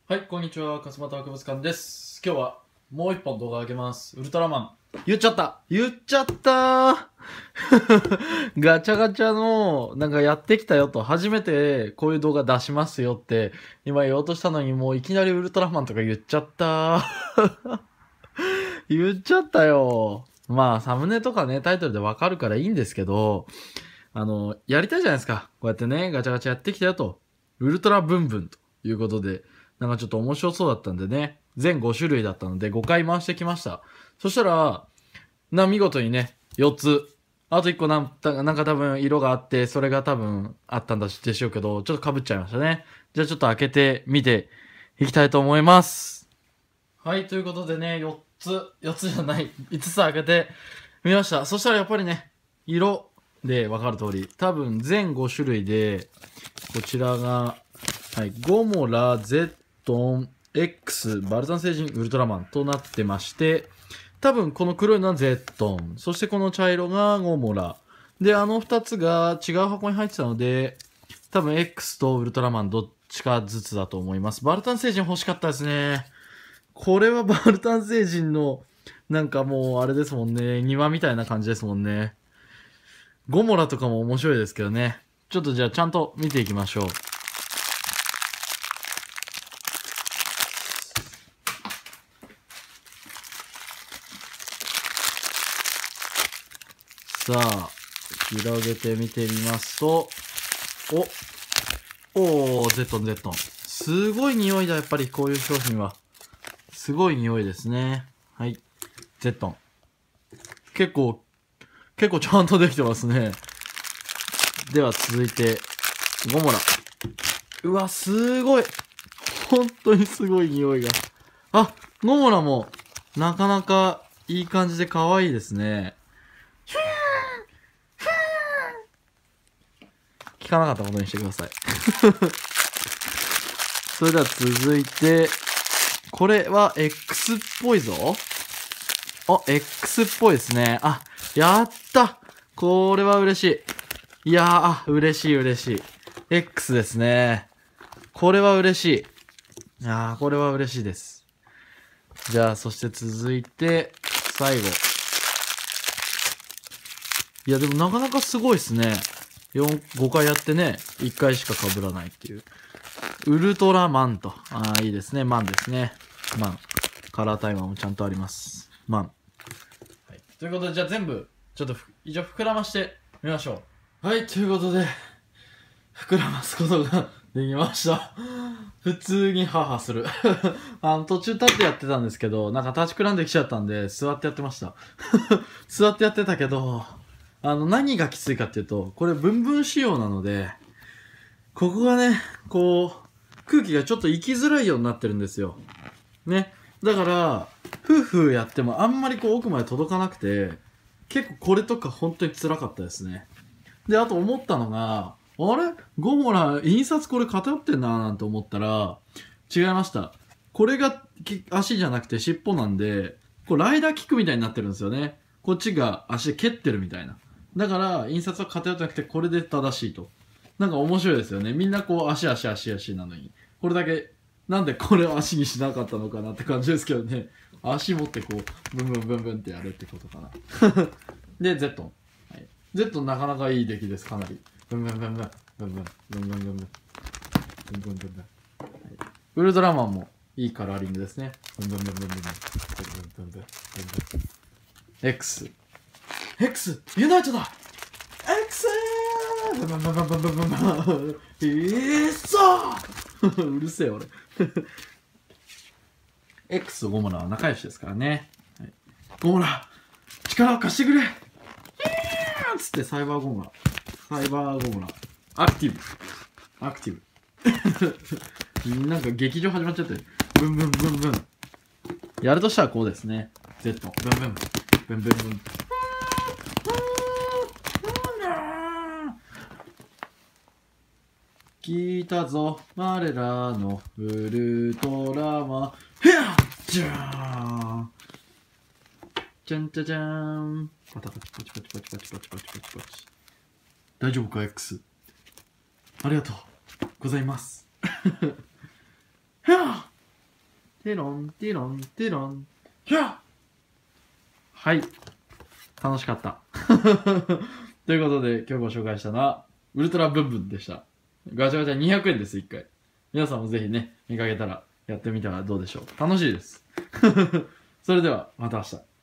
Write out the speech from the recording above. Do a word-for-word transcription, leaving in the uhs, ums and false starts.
はい、こんにちは。勝俣博物館です。今日はもう一本動画あげます。ウルトラマン。言っちゃった言っちゃったガチャガチャの、なんかやってきたよと、初めてこういう動画出しますよって、今言おうとしたのにもういきなりウルトラマンとか言っちゃった言っちゃったよ。まあ、サムネとかね、タイトルでわかるからいいんですけど、あの、やりたいじゃないですか。こうやってね、ガチャガチャやってきたよと。ウルトラブンブンということで、なんかちょっと面白そうだったんでね、全ご種類だったのでごかい回してきました。そしたら、な、見事にね、よっつ。あといっこなんなんか多分色があって、それが多分あったんだでしょうけど、ちょっと被っちゃいましたね。じゃあちょっと開けてみていきたいと思います。はい、ということでね、よっつ、よっつじゃない、いつつ開けてみました。そしたらやっぱりね、色でわかる通り、多分全ご種類で、こちらが、はい、ゴモラ、ゼットン、X、バルタン星人、ウルトラマンとなってまして、多分この黒いのはゼットン、そしてこの茶色がゴモラ。で、あの二つが違う箱に入ってたので、多分 X とウルトラマンどっちかずつだと思います。バルタン星人欲しかったですね。これはバルタン星人の、なんかもうあれですもんね、庭みたいな感じですもんね。ゴモラとかも面白いですけどね。ちょっとじゃあちゃんと見ていきましょう。さあ、広げてみてみますと、お、おー、ゼットン、ゼットン。すごい匂いだ、やっぱりこういう商品は。すごい匂いですね。はい。ゼットン。結構、結構ちゃんとできてますね。では続いて、ゴモラ。うわ、すごい。本当にすごい匂いが。あ、ゴモラも、なかなかいい感じで可愛いですね。聞かなかったことにしてください。それでは続いて、これは X っぽいぞ。あ、X っぽいですね。あ、やったこれは嬉しい。いやー、あ、嬉しい嬉しい。X ですね。これは嬉しい。いやー、これは嬉しいです。じゃあ、そして続いて、最後。いや、でもなかなかすごいですね。よん、ごかいやってね、いっかいしか被らないっていう。ウルトラマンと。ああ、いいですね。マンですね。マン。カラータイマーもちゃんとあります。マン。はい。ということで、じゃあ全部、ちょっと以上膨らましてみましょう。はい、ということで、膨らますことができました。普通にハハする。あの、途中立ってやってたんですけど、なんか立ちくらんできちゃったんで、座ってやってました。座ってやってたけど、あの、何がきついかっていうと、これ、ブンブン仕様なので、ここがね、こう、空気がちょっと行きづらいようになってるんですよ。ね。だから、ふうふうやってもあんまりこう奥まで届かなくて、結構これとか本当に辛かったですね。で、あと思ったのが、あれゴモラ、印刷これ偏ってんなーなんて思ったら、違いました。これが足じゃなくて尻尾なんで、こうライダーキックみたいになってるんですよね。こっちが足で蹴ってるみたいな。だから、印刷は偏ってなくて、これで正しいと。なんか面白いですよね。みんなこう足足足足なのに。これだけ、なんでこれを足にしなかったのかなって感じですけどね。足持ってこう、ブンブンブンブンってやるってことかな。で、Z。はい、Z なかなかいい出来です、かなり。ブンブンブンブン。ブンブンブンブンブンブン。ブンブンブンブン。ウルトラマンもいいカラーリングですね。ブンブンブンブンブンブン。ブンブンブンブンブン。X。X! ユナイトだ !X! ブンブンブンブンブンブンブンブン。いっそうるせえ俺。X とゴモラは仲良しですからね。はい、ゴモラ力を貸してくれイエーンつってサイバーゴモラ。サイバーゴモラ。アクティブ。アクティブ。なんか劇場始まっちゃって。ブンブンブンブン。やるとしたらこうですね。Z。ブンブン。ブンブンブン。来たぞ、我らのウルトラマン。ヘアじゃーんじゃんじゃじゃーん。パタパチパチパチパチパチパチパチパチパチ。大丈夫か X。ありがとうございます。ヘアテロン、テロン、テロン。ひゃはい。楽しかった。ということで、今日ご紹介したのは、ウルトラブンブンでした。ガチャガチャにひゃくえんです、いっかい。皆さんもぜひね、見かけたらやってみたらどうでしょう。楽しいです。それでは、また明日。